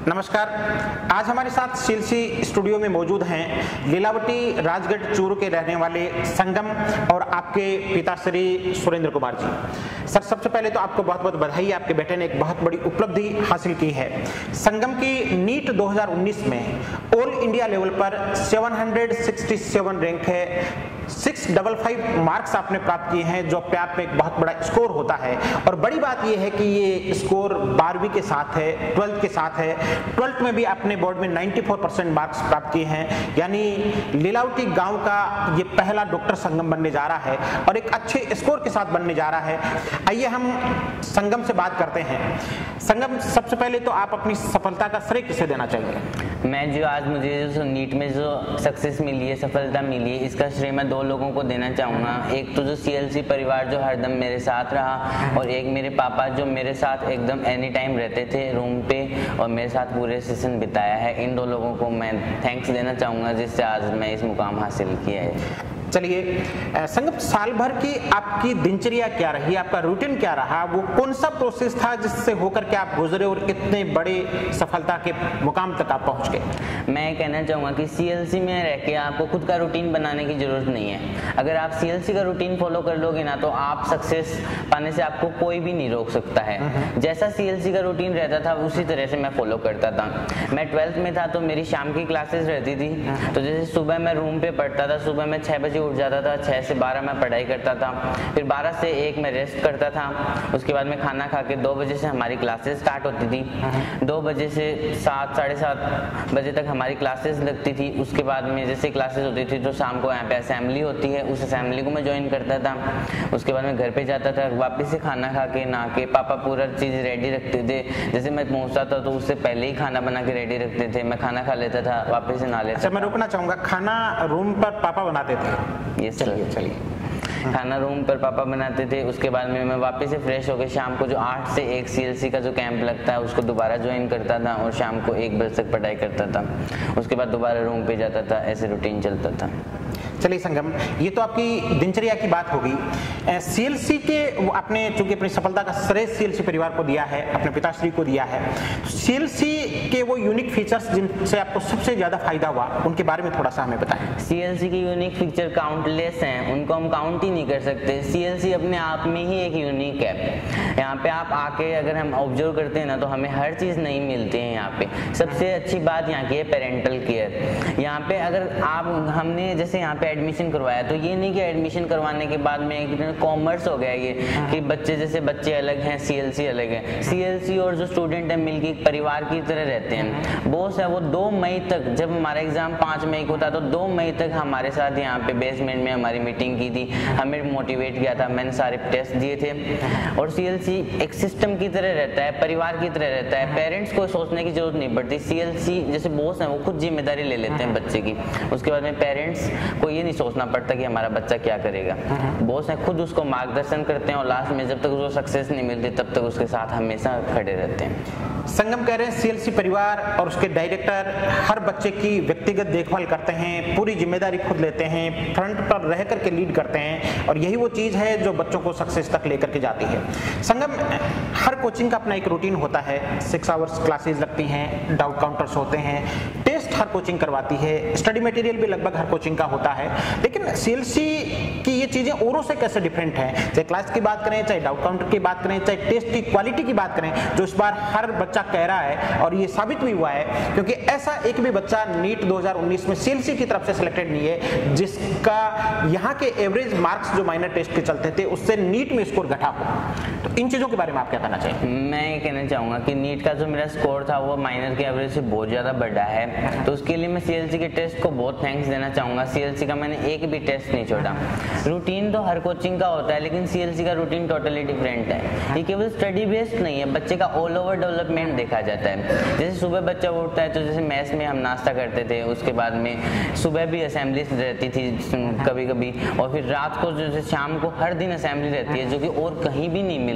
नमस्कार। आज हमारे साथ सीएलसी स्टूडियो में मौजूद हैं लीलावती राजगढ़ चूरू के रहने वाले संगम और आपके पिता श्री सुरेंद्र कुमार जी। सर, सबसे पहले तो आपको बहुत बहुत बधाई, आपके बेटे ने एक बहुत बड़ी उपलब्धि हासिल की है। संगम की नीट 2019 में ऑल इंडिया लेवल पर 767 रैंक है, 655 मार्क्स आपने प्राप्त किए हैं, जो अपने आप में एक बहुत बड़ा स्कोर होता है। और बड़ी बात यह है कि ये स्कोर 12वीं के साथ है, 12th के साथ है। 12th में भी आपने बोर्ड में 94% मार्क्स प्राप्त किए हैं, यानी लीलावती गांव का ये पहला डॉक्टर संगम बनने जा रहा है और एक अच्छे स्कोर के साथ बनने जा रहा है। आइए हम संगम से बात करते हैं। संगम, सबसे पहले तो आप अपनी सफलता का श्रेय किसे देना चाहेंगे? मैं जो आज मुझे जो नीट में जो सक्सेस मिली है, सफलता मिली है, इसका श्रेय मैं दो लोगों को देना चाहूँगा। एक तो जो सीएलसी परिवार जो हरदम मेरे साथ रहा, और एक मेरे पापा जो मेरे साथ एकदम एनी टाइम रहते थे रूम पे और मेरे साथ पूरे सेशन बिताया है। इन दो लोगों को मैं थैंक्स देना चाहूँगा जिससे आज मैं इस मुकाम हासिल किया है। चलिए संगम, साल भर की आपकी दिनचर्या क्या रही, आपका रूटीन क्या रहा, वो कौन सा प्रोसेस था जिससे होकर के आप गुजरे और इतने बड़े सफलता के मुकाम तक आप पहुंच गए? मैं कहना चाहूँगा कि सीएलसी में रह के आपको खुद का रूटीन बनाने की जरूरत नहीं है। अगर आप सीएलसी का रूटीन फॉलो कर लोगे ना, तो आप सक्सेस पाने से आपको कोई भी नहीं रोक सकता है। जैसा सीएलसी का रूटीन रहता था उसी तरह से मैं फॉलो करता था। मैं 12th में था तो मेरी शाम की क्लासेस रहती थी, तो जैसे सुबह मैं रूम पे पढ़ता था, सुबह मैं 6 बजे उठ जाता था, 6 से 12 मैं पढ़ाई करता था, फिर 12 से 1 मैं रेस्ट करता था। उसके बाद मैं खाना खा के 2 बजे से हमारी क्लासेस स्टार्ट होती थी। 2 बजे से 7 साढ़े 7 बजे तक हमारी क्लासेस लगती थी। उसके बाद में जैसे क्लासेस होती थी तो शाम को यहाँ पे असेंबली होती है, उस असेंबली को मैं ज्वाइन करता था। उसके बाद मैं घर पे जाता था, वापस से खाना खा के नहा के पापा पूरा चीज़ रेडी रखते थे। जैसे मैं पहुँचता था तो उससे पहले ही खाना बना के रेडी रखते थे, मैं खाना खा लेता था, वापस से नहा लेता था। अच्छा, मैं रुकना चाहूँगा, खाना रूम पर पापा बनाते थे? Yes sir. चलिए। खाना रूम पर पापा बनाते थे। उसके बाद में मैं वापस से फ्रेश होकर शाम को जो 8 से 1 सीएलसी का जो कैंप लगता है उसको दोबारा ज्वाइन करता था और शाम को 1 बजे तक पढ़ाई करता था। उसके बाद दोबारा रूम पे जाता था, ऐसे रूटीन चलता था। चलिए संगम, ये तो आपकी दिनचर्या की बात होगी। सीएलसी के आपने चूंकि अपनी सफलता का श्रेय सीएलसी परिवार को दिया है, अपने पिताश्री को दिया है, सीएलसी के वो यूनिक फीचर्स जिनसे आपको सबसे ज्यादा फायदा हुआ उनके बारे में थोड़ा सा हमें बताएं। सीएलसी की यूनिक फीचर काउंटलेस हैं, उनको हम काउंट ही नहीं कर सकते। सीएलसी अपने आप में ही एक यूनिक है। यहाँ पे आप आके अगर हम ऑब्जर्व करते हैं ना तो हमें हर चीज़ नहीं मिलती है यहाँ पे। सबसे अच्छी बात यहाँ की है पेरेंटल केयर। यहाँ पे अगर हमने जैसे यहाँ पे एडमिशन करवाया तो ये नहीं कि एडमिशन करवाने के बाद में एक कॉमर्स हो गया ये कि बच्चे अलग हैं, सीएलसी अलग है। सीएलसी और जो स्टूडेंट है मिलके एक परिवार की तरह रहते हैं। बॉस है वो 2 मई तक, जब हमारा एग्जाम 5 मई को था तो 2 मई तक हमारे साथ यहाँ पे बेसमेंट में हमारी मीटिंग की थी, हमें मोटिवेट किया था, मैंने सारे टेस्ट दिए थे। और सीएलसी एक सिस्टम की तरह रहता है, परिवार की तरह रहता है। पेरेंट्स को सोचने की जरूरत नहीं पड़ती। सीएलसी जैसे बॉस है वो खुद जिम्मेदारी ले लेते हैं बच्चे की। उसके बाद में पेरेंट्स को ये नहीं सोचना पड़ता कि हमारा बच्चा क्या करेगा। बॉस है खुद उसको मार्गदर्शन करते हैं और लास्ट में जब तक उसको सक्सेस नहीं मिलती तब तक उसके साथ हमेशा खड़े रहते हैं। संगम कह रहे हैं सीएलसी परिवार और उसके डायरेक्टर हर बच्चे की व्यक्तिगत देखभाल करते हैं, पूरी जिम्मेदारी खुद लेते हैं, फ्रंट पर रह करके लीड करते हैं, और यही वो चीज़ है जो बच्चों को सक्सेस तक लेकर के जाती है। संगम, हर कोचिंग का अपना एक रूटीन होता है, 6 आवर्स क्लासेस लगती हैं, डाउट काउंटर्स होते हैं, टेस्ट हर कोचिंग करवाती है, स्टडी मटेरियल भी लगभग हर कोचिंग का होता है। लेकिन सीएलसी की ये चीज़ें औरों से कैसे डिफरेंट हैं? चाहे क्लास की बात करें, चाहे डाउट काउंटर की बात करें, चाहे टेस्ट की क्वालिटी की बात करें, जो इस बार हर बच्चा कह रहा है और ये साबित भी हुआ है, क्योंकि ऐसा एक भी बच्चा नीट 2019 में सीएलसी की तरफ से सिलेक्टेड नहीं है जिसका यहाँ के एवरेज मार्क्स जो माइनर टेस्ट के चलते थे उससे नीट में स्कोर घटा हो। तो इन चीजों के बारे में आप क्या कहना चाहिए? मैं ये कहना चाहूंगा कि नीट का जो मेरा स्कोर था वो माइनर के एवरेज से बहुत ज्यादा बढ़ा है, तो उसके लिए मैं सीएलसी के टेस्ट को बहुत थैंक्स देना चाहूंगा। सीएलसी का मैंने एक भी टेस्ट नहीं छोड़ा। रूटीन तो हर कोचिंग का होता है लेकिन सीएलसी का रूटीन टोटली डिफरेंट है। ये केवल स्टडी बेस्ड नहीं है, बच्चे का ऑल ओवर डेवलपमेंट देखा जाता है। जैसे सुबह बच्चा उठता है तो जैसे मैस में हम नाश्ता करते थे, उसके बाद में सुबह भी असेंबली रहती थी कभी कभी, और फिर रात को जैसे शाम को हर दिन असेंबली रहती है जो कि और कहीं भी नहीं मिलती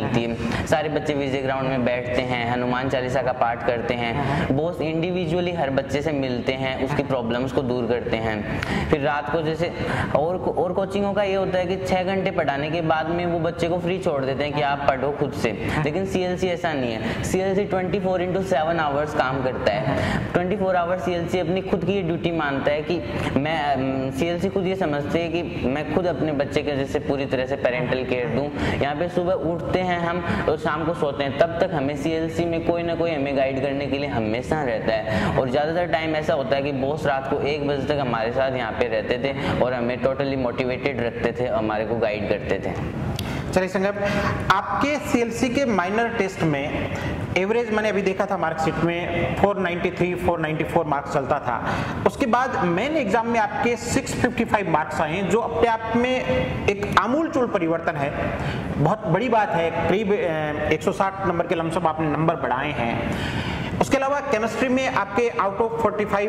मिलती है। सारे बच्चे विजय ग्राउंड में बैठते हैं, हनुमान चालीसा का पाठ करते हैं, बॉस इंडिविजुअली हर बच्चे से मिलते हैं, उसकी प्रॉब्लम्स को दूर करते हैं। फिर रात को जैसे और कोचिंगों का ये होता है कि 6 घंटे पढ़ाने के बाद में वो बच्चे को फ्री छोड़ देते हैं कि आप पढ़ो खुद से, लेकिन सीएलसी ऐसा नहीं है। सीएलसी 24/7 आवर्स काम करता है। 24 आवर्स सीएलसी अपनी खुद की ड्यूटी मानता है कि मैं सीएलसी खुद ये समझते हैं कि मैं खुद अपने बच्चे के जैसे पूरी तरह से पेरेंटल केयर दूं। यहाँ पे सुबह उठते हैं हम और शाम को सोते हैं, तब तक हमें सीएलसी में कोई ना कोई हमें गाइड करने के लिए हमेशा रहता है। और ज़्यादातर टाइम ऐसा होता है कि बॉस रात को 1 बजे तक हमारे साथ यहाँ पे रहते थे और हमें टोटली मोटिवेटेड रखते थे, हमारे को गाइड करते थे। चलिए संगम, आपके सीएलसी के माइनर टेस्ट में एवरेज मैंने अभी देखा था मार्कशीट में 493 494 मार्क्स चलता था। उसके बाद मेन एग्जाम में आपके 655 मार्क्स आए, जो अपने आप में एक आमूलचूल परिवर्तन है, बहुत बड़ी बात है। करीब 160 नंबर के लमसम आपने नंबर बढ़ाए हैं। उसके अलावा केमिस्ट्री में आपके आउट ऑफ 44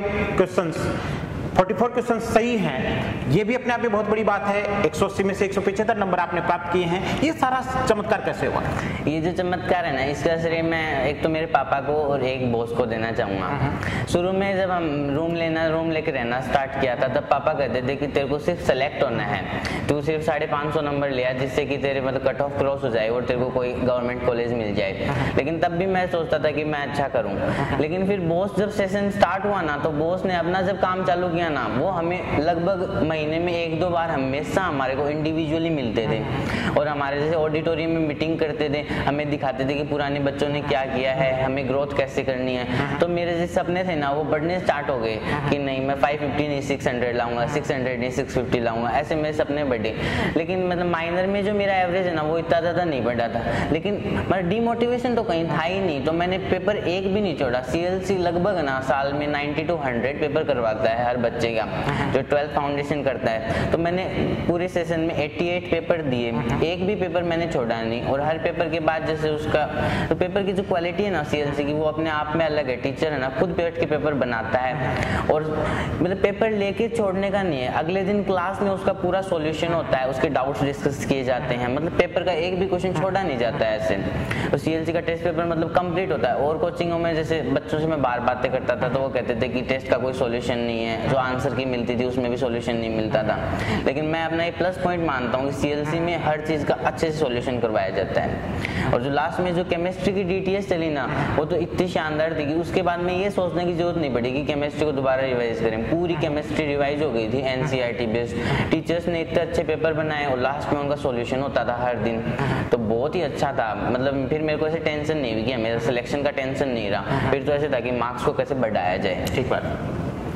क्वेश्चन सही हैं, ये भी अपने आप में बहुत बड़ी बात है। 180 में से 175 नंबर आपने प्राप्त किए हैं। ये सारा चमत्कार कैसे हुआ? ये जो चमत्कार है ना, इसका श्रेय मैं एक तो मेरे पापा को और एक बॉस को देना चाहूँगा। शुरू में जब हम रूम लेके रहना स्टार्ट किया था, तब पापा कहते थे कि तेरे को सिर्फ सेलेक्ट होना है, तू सिर्फ 550 नंबर लिया जिससे कि तेरे मतलब कट ऑफ क्रॉस हो जाए और तेरे को कोई गवर्नमेंट कॉलेज मिल जाए। लेकिन तब भी मैं सोचता था कि मैं अच्छा करूँ। लेकिन फिर बॉस जब सेशन स्टार्ट हुआ ना, तो बॉस ने अपना जब काम चालू किया ना, वो हमें लगभग महीने में 1-2 बार हमेशा हमारे को इंडिविजुअली मिलते थे और हमारे जैसे ऑडिटोरियम में मीटिंग करते थे, हमें दिखाते थे कि पुराने बच्चों ने क्या किया है, हमें ग्रोथ कैसे करनी है। तो मेरे जो सपने थे ना, वो बढ़ने स्टार्ट हो गए कि नहीं मैं 550 नहीं 600 लाऊंगा, 600 नहीं 650 लाऊंगा, ऐसे मेरे सपने बढ़े। लेकिन मतलब माइनर में जो मेरा एवरेज है ना, वो इतना ज़्यादा नहीं बढ़ा था, लेकिन मतलब डिमोटिवेशन तो कहीं था ही नहीं। तो मैंने पेपर एक भी नहीं छोड़ा। सीएलसी लगभग ना साल में 90 to 100 पेपर करवाता है हर बच्चे का, जो 12th फाउंडेशन करता है। तो मैंने पूरे सेशन में 88 पेपर दिए, एक भी पेपर मैंने छोड़ा नहीं। और हर पेपर के बाद जैसे उसका तो पेपर की जो क्वालिटी है ना सीएलसी की, वो अपने आप में अलग है। टीचर है ना खुद बैठ के पेपर बनाता है और मतलब पेपर लेके छोड़ने का नहीं है, अगले दिन क्लास में उसका पूरा सॉल्यूशन होता है, उसके डाउट्स डिस्कस किए जाते हैं, मतलब पेपर का एक भी क्वेश्चन छोड़ा नहीं जाता है ऐसे। तो सीएलसी का टेस्ट पेपर मतलब कंप्लीट होता है। और कोचिंगों में जैसे बच्चों से मैं बार बातें करता था, तो वो कहते थे कि टेस्ट का कोई सॉल्यूशन नहीं है, जो आंसर की मिलती थी उसमें भी सॉल्यूशन नहीं मिलता था। लेकिन मैं अपना एक प्लस पॉइंट मानता हूँ कि सीएलसी में हर चीज़ का अच्छे से सॉल्यूशन करवाया जाता है। और जो लास्ट में जो केमिस्ट्री की डीटीएस चली ना, वो तो इतनी शानदार थी कि उसके बाद में ये सोचने की जरूरत नहीं पड़ी कि केमिस्ट्री को दोबारा रिवाइज करें। पूरी केमिस्ट्री रिवाइज हो गई थी एनसीईआरटी बेस्ड। टीचर्स ने इतने अच्छे पेपर बनाए और लास्ट में उनका सॉल्यूशन होता था हर दिन, तो बहुत ही अच्छा था। मतलब फिर मेरे को ऐसे टेंशन नहीं हुई कि मेरा सिलेक्शन का टेंशन नहीं रहा। फिर तो ऐसे था कि मार्क्स को कैसे बढ़ाया जाए। ठीक बात।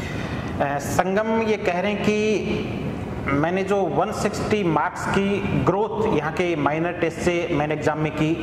संगम ये कह रहे हैं कि मैंने जो 160 मार्क्स की ग्रोथ यहाँ के माइनर टेस्ट से मैंने एग्जाम में की,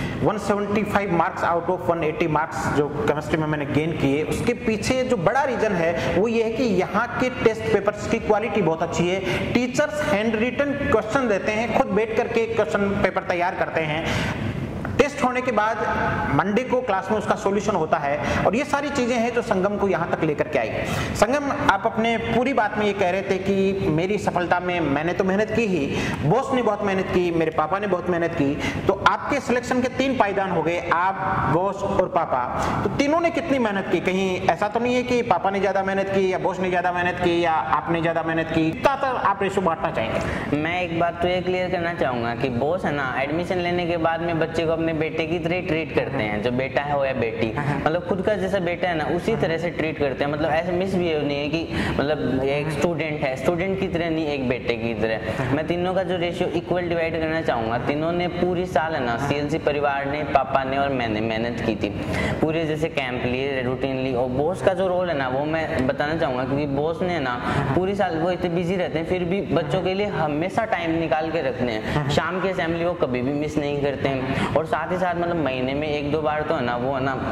175 मार्क्स आउट ऑफ 180 मार्क्स जो केमिस्ट्री में मैंने गेन किए, उसके पीछे जो बड़ा रीजन है वो ये है कि यहाँ के टेस्ट पेपर्स की क्वालिटी बहुत अच्छी है। टीचर्स हैंड रिटन क्वेश्चन देते हैं, खुद बैठ करके क्वेश्चन पेपर तैयार करते हैं। टेस्ट होने के बाद मंडे को क्लास में उसका सॉल्यूशन होता है। और ये सारी चीजें हैं जो संगम को यहाँ तक लेकर के आई। संगम, आप अपने पूरी बात में ये कह रहे थे कि मेरी सफलता में मैंने तो मेहनत की ही, बॉस ने बहुत मेहनत की, मेरे पापा ने बहुत मेहनत की। तो आपके सिलेक्शन के 3 पायदान हो गए, आप, बॉस और पापा। तो तीनों ने कितनी मेहनत की? कहीं ऐसा तो नहीं है कि पापा ने ज्यादा मेहनत की या बॉस ने ज्यादा मेहनत की या आपने ज्यादा मेहनत की? कितना आप रेशो बांटना चाहेंगे? मैं एक बात तो ये क्लियर करना चाहूंगा कि बॉस है ना, एडमिशन लेने के बाद में बच्चे को अपने बेटे की तरह ट्रीट करते हैं, जो बेटा है हो या बेटी, मतलब खुद का जैसा बेटा है ना उसी तरह से ट्रीट करते हैं। मतलब ऐसे मिसबिहेव नहीं है कि मतलब एक स्टूडेंट है, स्टूडेंट की तरह नहीं, एक बेटे की तरह। मैं तीनों का जो रेशियो इक्वल डिवाइड करना चाहूंगा। तीनों ने पूरी साल है ना, सीएलसी परिवार ने, पापा ने और मैंने मेहनत की थी, पूरे जैसे कैंप लिए, रूटीन ली। और बॉस का जो रोल है ना, वो मैं बताना चाहूंगा, क्योंकि बॉस ने ना पूरी साल, वो इतने बिजी रहते हैं, फिर भी बच्चों के लिए हमेशा टाइम निकाल के रखते हैं। शाम की असेंबली वो कभी भी मिस नहीं करते हैं। और साथ ही साथ मतलब महीने में 1-2 बार तो है ना, वो है ना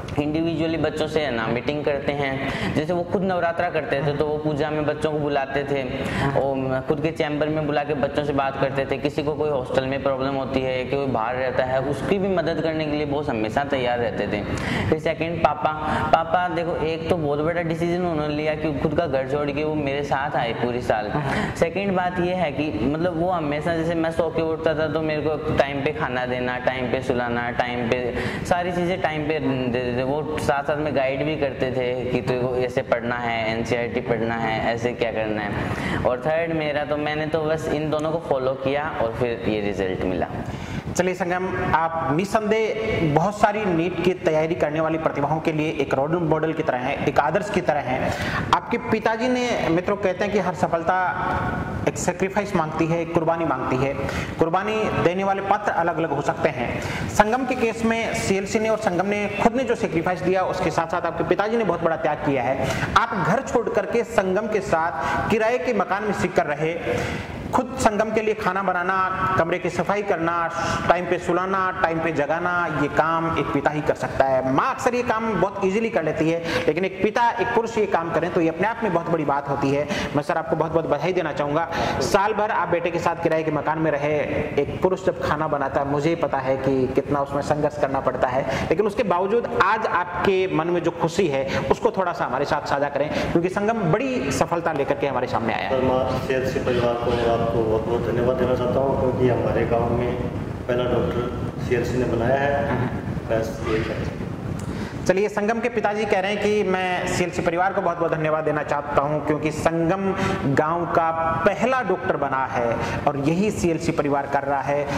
इंडिविजुअली बच्चों से ना मीटिंग करते हैं। जैसे वो खुद नवरात्रा करते थे तो वो पूजा में बच्चों को बुलाते थे और खुद के चैम्बर में बुला के बच्चों से बात करते थे। किसी को कोई हॉस्टल में प्रॉब्लम होती है, कोई बाहर रहता है, उसकी भी मदद करने के लिए बहुत हमेशा तैयार रहते थे। फिर सेकंड पापा देखो, एक तो बहुत बड़ा डिसीजन उन्होंने लिया कि खुद का घर छोड़ के वो मेरे साथ आए पूरी साल। सेकंड बात ये है कि मतलब वो हमेशा, जैसे मैं सो के उठता था तो मेरे को टाइम पे खाना देना, टाइम पे सुलाना, टाइम पे सारी चीज़ें टाइम पे दे देते। वो साथ साथ में गाइड भी करते थे कि तुझको ऐसे पढ़ना है, एनसीईआरटी पढ़ना है, ऐसे क्या करना है। और थर्ड मेरा तो मैंने तो बस इन दोनों को फॉलो किया और फिर ये रिजल्ट मिला। चलिए संगम, आप निस्संदेह बहुत सारी नीट की तैयारी करने वाली प्रतिभाओं के लिए एक रोल मॉडल की तरह है, एक आदर्श की तरह है। आपके पिताजी ने, मित्रों कहते हैं कि हर सफलता एक सेक्रीफाइस मांगती है, एक कुर्बानी मांगती है। कुर्बानी देने वाले पात्र अलग अलग हो सकते हैं। संगम के केस में सीएलसी ने और संगम ने खुद ने जो सेक्रीफाइस दिया, उसके साथ साथ आपके पिताजी ने बहुत बड़ा त्याग किया है। आप घर छोड़ करके संगम के साथ किराए के मकान में सीख कर रहे, खुद संगम के लिए खाना बनाना, कमरे की सफाई करना, टाइम पे सुलाना, टाइम पे जगाना, ये काम एक पिता ही कर सकता है। माँ अक्सर ये काम बहुत इजीली कर लेती है, लेकिन एक पिता, एक पुरुष ये काम करें तो ये अपने आप में बहुत बड़ी बात होती है। मैं सर आपको बहुत बहुत बधाई देना चाहूँगा। साल भर आप बेटे के साथ किराए के मकान में रहे। एक पुरुष जब खाना बनाता है, मुझे पता है कि कितना उसमें संघर्ष करना पड़ता है, लेकिन उसके बावजूद आज आपके मन में जो खुशी है उसको थोड़ा सा हमारे साथ साझा करें, क्योंकि संगम बड़ी सफलता लेकर के हमारे सामने आया है। परिवार को आपको बहुत बहुत धन्यवाद देना चाहता हूँ, क्योंकि हमारे गांव में पहला डॉक्टर सीएलसी ने बनाया है। बस ये चलिए, संगम के पिताजी कह रहे हैं कि मैं सीएलसी परिवार को बहुत बहुत धन्यवाद देना चाहता हूं, क्योंकि संगम गांव का पहला डॉक्टर बना है और यही सीएलसी परिवार कर रहा है।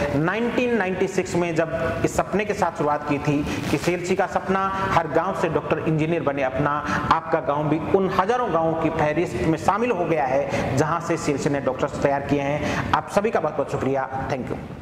1996 में जब इस सपने के साथ शुरुआत की थी कि सीएलसी का सपना हर गांव से डॉक्टर इंजीनियर बने अपना, आपका गांव भी उन हजारों गांवों की फहरिस्त में शामिल हो गया है जहां से सीएलसी ने डॉक्टर्स तैयार किए हैं। आप सभी का बहुत बहुत शुक्रिया। Thank you.